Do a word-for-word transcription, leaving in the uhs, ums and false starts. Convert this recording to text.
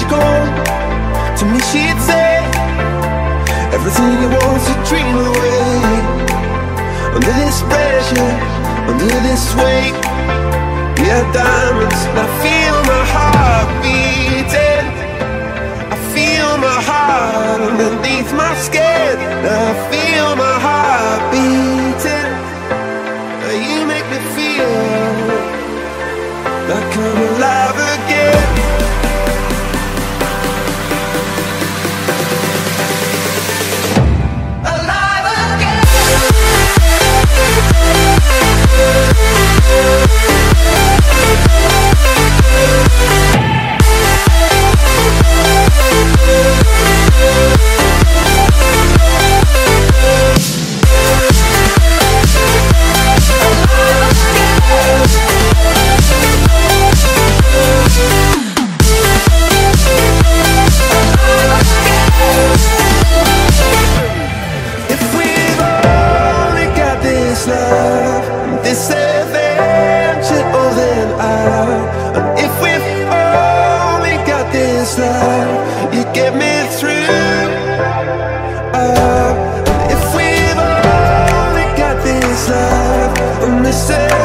gone. To me she'd say everything you want to dream away. Under this pressure, under this weight, we are diamonds, and I feel my heart beating. I feel my heart underneath my skin. I feel my heart beating. You make me feel like I'm alive again. This adventure, oh then I. And if we've only got this love, you get me through. Uh, if we've only got this love, and this